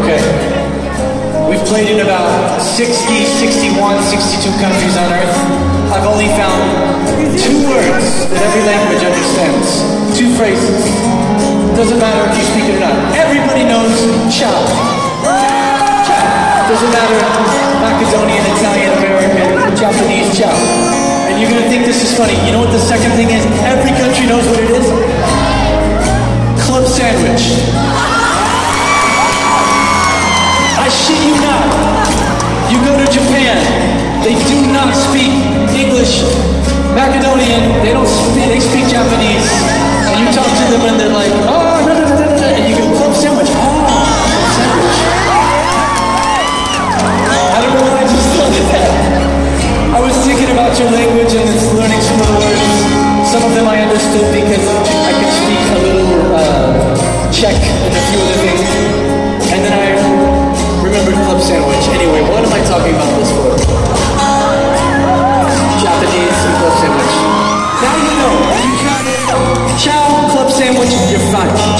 Okay. We've played in about 60, 61, 62 countries on Earth. I've only found 2 words that every language understands. 2 phrases. Doesn't matter if you speak it or not. Everybody knows ciao. Ciao. Doesn't matter Macedonian, Italian, American, Japanese, ciao. And you're gonna think this is funny. You know what the second thing is? Every country knows what it is. Club sandwich. I shit you not. You go to Japan, they do not speak English, Macedonian, they speak Japanese. And you talk to them and they're like, oh, no, no, no, no, no. And you go, club sandwich. Oh, club sandwich. I don't know why I just thought of that. I was thinking about your language and learning some of the words. Some of them I understood because I could speak a little Czech and a few other things. And then I remembered club sandwich. Anyway, what am I talking about this for? Japanese and club sandwich. Now you know. You got it. Ciao, club sandwich, you're fine.